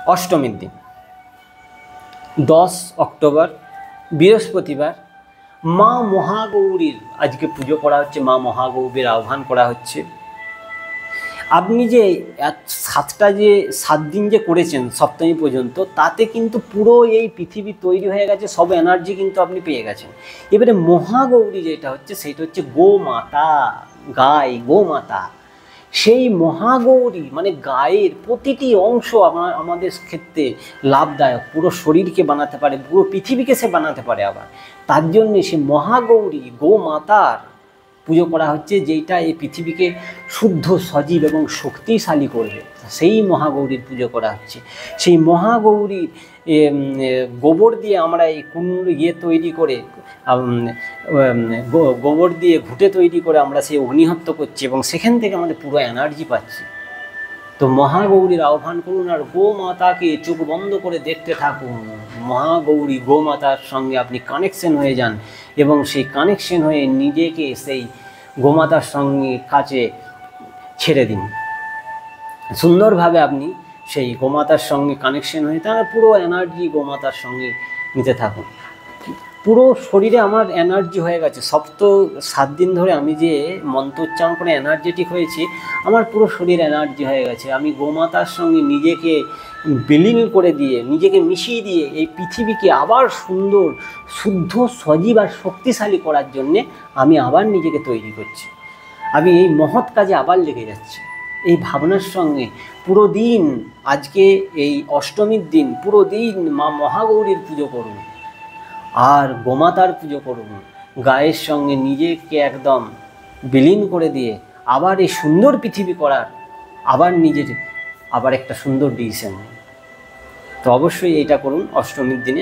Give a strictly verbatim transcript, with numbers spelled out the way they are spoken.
অষ্টমীর দিন দশ অক্টোবর বৃহস্পতিবার মা মহাগৌরীর আজকে পুজো করা হচ্ছে, মা মহাগৌরীর আহ্বান করা হচ্ছে। আপনি যে সাতটা যে সাত দিন যে করেছেন সপ্তমী পর্যন্ত, তাতে কিন্তু পুরো এই পৃথিবী তৈরি হয়ে গেছে, সব এনার্জি কিন্তু আপনি পেয়ে গেছেন। এবারে মহাগৌরী যেটা হচ্ছে সেটা হচ্ছে গোমাতা, গাই, গোমাতা। সেই মহাগৌরী মানে গায়ের প্রতিটি অংশ আমার আমাদের ক্ষেত্রে লাভদায়ক, পুরো শরীরকে বানাতে পারে, পুরো পৃথিবীকে সে বানাতে পারে। আবার তার জন্যে সে মহাগৌরী গোমাতার পুজো করা হচ্ছে, যেইটা এই পৃথিবীকে শুদ্ধ, সজীব এবং শক্তিশালী করবে। সেই মহাগৌরীর পুজো করা হচ্ছে। সেই মহাগৌরীর গোবর দিয়ে আমরা এই কুণ্ড ইয়ে তৈরি করে, গোবর দিয়ে ঘুঁটে তৈরি করে আমরা সেই অগ্নিহত্য করছি এবং সেখান থেকে আমাদের পুরো এনার্জি পাচ্ছি। তো মহাগৌরীর আহ্বান করুন আর গোমাতাকে চোখ বন্ধ করে দেখতে থাকুন। মহাগৌরী গোমাতার সঙ্গে আপনি কানেকশন হয়ে যান এবং সেই কানেকশন হয়ে নিজেকে সেই গোমাতার সঙ্গে কাছে ছেড়ে দিন। সুন্দরভাবে আপনি সেই গোমাতার সঙ্গে কানেকশন হয়ে তার পুরো এনার্জি গোমাতার সঙ্গে নিতে থাকুন। পুরো শরীরে আমার এনার্জি হয়ে গেছে। সপ্ত সাত দিন ধরে আমি যে মন্ত্র উচ্চারণ করে এনার্জেটিক হয়েছি, আমার পুরো শরীর এনার্জি হয়ে গেছে। আমি গোমাতার সঙ্গে নিজেকে বিলীন করে দিয়ে, নিজেকে মিশিয়ে দিয়ে এই পৃথিবীকে আবার সুন্দর, শুদ্ধ, সজীব আর শক্তিশালী করার জন্যে আমি আবার নিজেকে তৈরি করছি। আমি এই মহৎ কাজে আবার লেগে যাচ্ছি। এই ভাবনার সঙ্গে পুরো দিন, আজকে এই অষ্টমীর দিন পুরো দিন মা মহাগৌরীর পুজো করুন আর গোমাতার পুজো করুন। গায়ের সঙ্গে নিজেকে একদম বিলীন করে দিয়ে আবার এই সুন্দর পৃথিবী করার আবার নিজের আবার একটা সুন্দর ডিসিশন। তো অবশ্যই এটা করুন অষ্টমীর দিনে।